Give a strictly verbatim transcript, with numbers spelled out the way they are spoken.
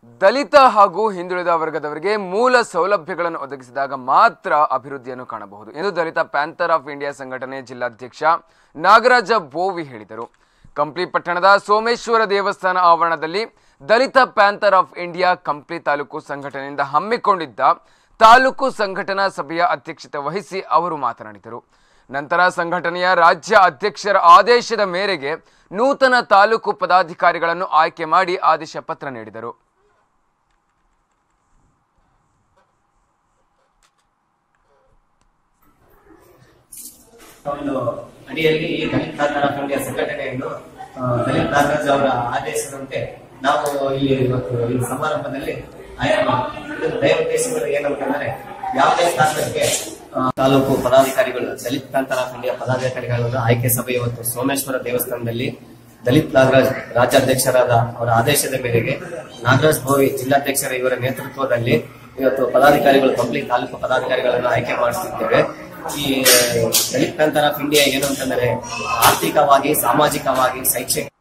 ದಲಿತ ಹಾಗೂ ಹಿಂದುಳಿದ ವರ್ಗದವರಿಗೆ ಮೂಲ ಸೌಲಭ್ಯಗಳನ್ನು ಒದಗಿಸಿದಾಗ ಮಾತ್ರ ಅಭಿವೃದ್ಧಿಯನ್ನು ಕಾಣಬಹುದು ಎಂದು ದಲಿತ ಪ್ಯಾಂಥರ್ ಆಫ್ ಇಂಡಿಯಾ ಸಂಘಟನೆ ಜಿಲ್ಲಾಧ್ಯಕ್ಷ ನಾಗರಾಜ ಬೋವಿ ಹೇಳಿದರು. ಕಂಪ್ಲಿ ಪಟ್ಟಣದ ಸೋಮೇಶ್ವರ ದೇವಸ್ಥಾನ ಆವರಣದಲ್ಲಿ Dalit Panther of India Kampli taluk ಸಂಘಟನೆಯಿಂದ ಹಮ್ಮಿಕೊಂಡಿದ್ದ ತಾಲೂಕು ಸಂಘಟನಾ ಸಭೆಯ ಅಧ್ಯಕ್ಷತೆ ವಹಿಸಿ ಅವರು ಮಾತನಾಡಿದರು. ನಂತರ ಸಂಘಟನೆಯ ರಾಜ್ಯ ಅಧ್ಯಕ್ಷರ ಆದೇಶದ ಮೇರೆಗೆ ನೂತನ ತಾಲೂಕು ಪದಾಧಿಕಾರಿಗಳನ್ನು ಆಯ್ಕೆ ಮಾಡಿ ಆದೇಶ ಪತ್ರ ನೀಡಿದರು. ಒಂದು ಅಡಿಯಲ್ಲಿ ಈ ದಲಿತ ಪ್ಯಾಂಥರ್ ಆಫ್ ಇಂಡಿಯಾ ಸಂಘಟನೆಯನ್ನು ದಲಿತ ನಾಗರಾಜ್ ಅವರ ಆದೇಶದಂತೆ ನಾವು ಇಲ್ಲಿ ಇವತ್ತು ಈ ಸಮಾರಂಭದಲ್ಲಿ ದಯ ಉದ್ದೇಶಗಳು ಏನಂತಂದ್ರೆ ಯಾವುದೇ ಸ್ಥಾನಕ್ಕೆ ತಾಲೂಕು ಪದಾಧಿಕಾರಿಗಳು ದಲಿತ ಪ್ಯಾಂಥರ್ ಆಫ್ ಇಂಡಿಯಾ ಪದಾಧಿಕಾರಿಗಳನ್ನು ಆಯ್ಕೆ ಸಭೆ ಇವತ್ತು ಸೋಮೇಶ್ವರ ದೇವಸ್ಥಾನದಲ್ಲಿ ದಲಿತ್ ನಾಗರಾಜ್ ರಾಜ್ಯಾಧ್ಯಕ್ಷರಾದ ಅವರ ಆದೇಶದ ಮೇರೆಗೆ ನಾಗರಾಜ್ ಬೋವಿ ಜಿಲ್ಲಾಧ್ಯಕ್ಷರ ಇವರ ನೇತೃತ್ವದಲ್ಲಿ ಇವತ್ತು ಪದಾಧಿಕಾರಿಗಳು ಕಂಪ್ಲೀಟ್ ತಾಲೂಕು ಪದಾಧಿಕಾರಿಗಳನ್ನು ಆಯ್ಕೆ ಮಾಡುತ್ತಿದ್ದೇವೆ. ಈ ದಲಿತ ಪ್ಯಾಂಥರ್ ಆಫ್ ಇಂಡಿಯಾ ಏನು ಅಂತಂದ್ರೆ ಆರ್ಥಿಕವಾಗಿ, ಸಾಮಾಜಿಕವಾಗಿ, ಶೈಕ್ಷಣಿಕ